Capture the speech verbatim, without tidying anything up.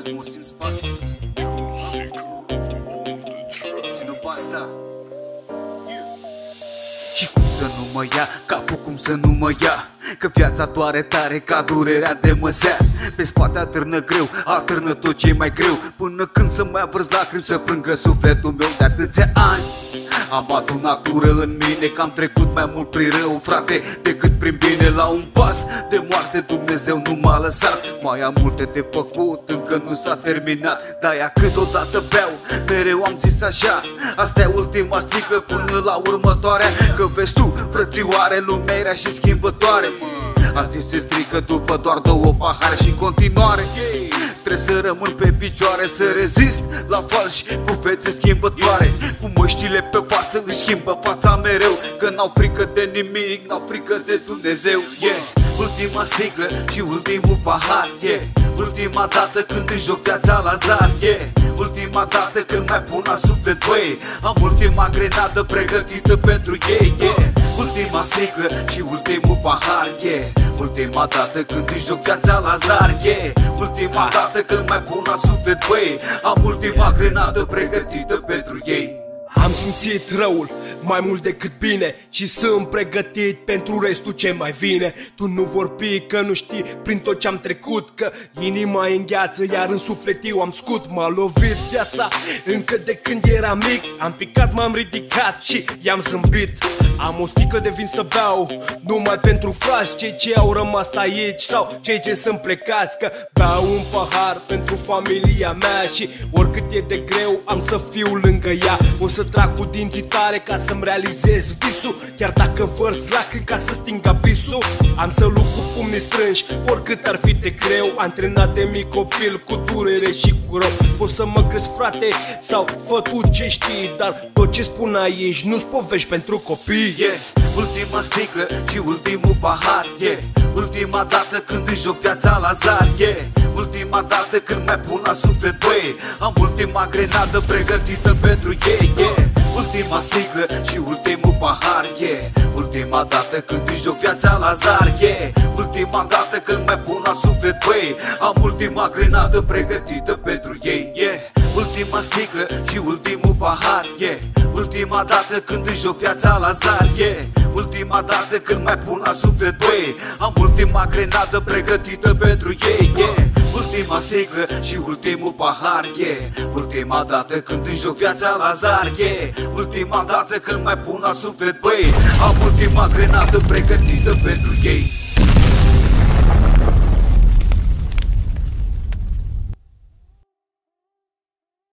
Vezi, mă simți pe asta? Ține-o pe asta. Și cum să nu mă ia, capul cum să nu mă ia, că viața doare tare ca durerea de măsea. Pe spate atârnă greu, atârnă tot ce-i mai greu, până când să mai apărți lacrimi să plângă sufletul meu de atâția ani. Am adunat ură în mine, că am trecut mai mult prin rău, frate, decât prin bine. La un pas de moarte Dumnezeu nu m-a lăsat. Mai am multe de făcut, încă nu s-a terminat. De-aia câteodată beau, mereu am zis așa: asta e ultima sticlă până la următoarea. Că vezi tu, frățioare, lumea era și schimbătoare. Alții se strică după doar două pahare și în continuare trebuie să rămân pe picioare, să rezist la falși cu fețe schimbătoare. Cu măștile pe față își schimbă fața mereu, că n-au frică de nimic, n-au frică de Dumnezeu. Yeah. Ultima sticlă și ultimul pahar, yeah. Ultima dată când își joc viața la zar, yeah. Ultima dată când mai pun la suflet, băi, am ultima grenadă pregătită pentru ei, yeah. Ultima sticlă și ultimul pahar, yeah. Ultima dată când își joc viața la zar, yeah. Ultima dată când mai pun la suflet, băi, am ultima grenadă pregătită pentru ei. Am simțit răul mai mult decât bine și sunt pregătit pentru restul ce mai vine. Tu nu vorbi că nu știi prin tot ce-am trecut, că inima e îngheață, iar în suflet eu am scut. M-a lovit viața încă de când eram mic, am picat, m-am ridicat și i-am zâmbit. Am o sticlă de vin să beau, numai pentru frați, cei ce au rămas aici sau cei ce sunt plecați. Că beau un pahar pentru familia mea și oricât e de greu am să fiu lângă ea. O să trag cu dinții tare ca să-mi realizez visul, chiar dacă vărs lacrimi ca să sting abisul. Am să lupt cu pumnii strânși, oricât ar fi de greu, antrenat de mic copil cu durere și cu rău. Poți să mă crezi, frate, sau fă tu ce știi, dar tot ce spun aici nu-ți povești pentru copii. Yeah. Ultima sticlă și ultimul pahar, yeah. Ultima dată când își joc viața la zar, yeah. Ultima dată când mai pun la suflet, băi, am ultima grenadă pregătită pentru ei, yeah. Ultima sticlă și ultimul pahar, yeah. Ultima dată când își joc viața la zar, yeah. Ultima dată când mai pun la suflet, băi, am ultima grenadă pregătită pentru ei, yeah. Ultima sticlă și ultimul pahar, yeah. Ultima dată când își joc viața la zar, yeah. Ultima dată când mai pun la suflet, băi, am ultima grenadă pregătită pentru ei, yeah. Ultima sticlă și ultimul pahar, yeah. Ultima dată când își joc viața la zar, yeah. Ultima dată când mai pun la suflet, băi, am ultima grenadă pregătită pentru ei.